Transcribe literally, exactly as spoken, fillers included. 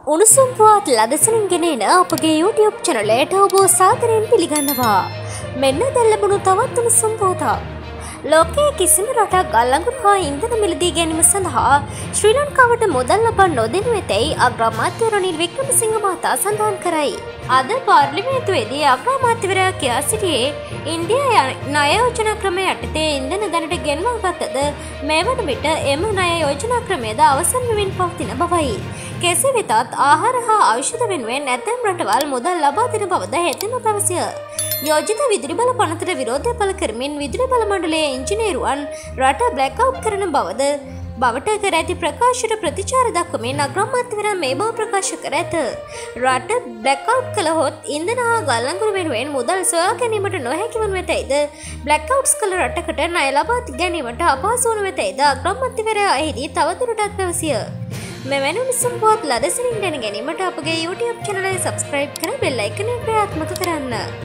උණුසුම් පුවත් ලදසනින් ගෙනෙන අපගේ YouTube චැනලයට ඔබ සාදරයෙන් පිළිගන්නවා. මෙන්න දැන් ලැබුණු තවත් උණුසුම් පුවතක්. ලෝකයේ කිසිම රටක් ගල්අඟුරු හා ඉන්ධන මිලදී ගැනීම සඳහා ශ්‍රී ලංකාවට මුදල් ලබා නොදෙනු ඇතැයි අග්‍රාමාත්‍ය රනිල් වික්‍රමසිංහ මහතා සඳහන් කරයි. අද පාර්ලිමේන්තුවේදී අග්‍රාමාත්‍යවරයා කියා සිටියේ ඉන්දියා ණය යෝජනා ක්‍රමය යටතේ ඉන්ධන දැනට ගෙන්වා ගතද මේ වන විට එම ණය යෝජනා ක්‍රමයද අවසන් වෙමින් පවතින බවයි. කෙසේ වෙතත් ආහාර හා ඖෂධ වෙනුවෙන් ඇතැම් රටවල් මුදල් ලබා දෙන බවද හෙතෙම පැවසිය. යෝජිත විදුලි බල පනතට විරෝධය පළ කරමින් විදුලි බල මණ්ඩලයේ ඉංජිනේරුවන් රට බ්ලැක් අවුට් කරන බවද බවට කර ඇති ප්‍රකාශයට ප්‍රතිචාර දක්වමින් අග්‍රාමාත්‍යවරයා මේ බව ප්‍රකාශ කර ඇත. රට බ්ලැක් අවුට් කළහොත් ඉන්ධන හා ගල්අඟුරු වෙනුවෙන් මුදල් සොයා ගැනීමට නොහැකි වනු ඇතැයිද බ්ලැක් අවුට්ස් කළ රටකට ණය ලබා ගැනීමට අපහසු වනු ඇතැයිද අග්‍රාමාත්‍යවරයා එහිදී තවදුරටත් පැවසිය. මෙවැනි උණුසුම් පුවත් ලදසනින් දැන ගැනීමට අපගේ YouTube channel එක subscribe කර bell icon එක ක්‍රියාත්මක කරන්න.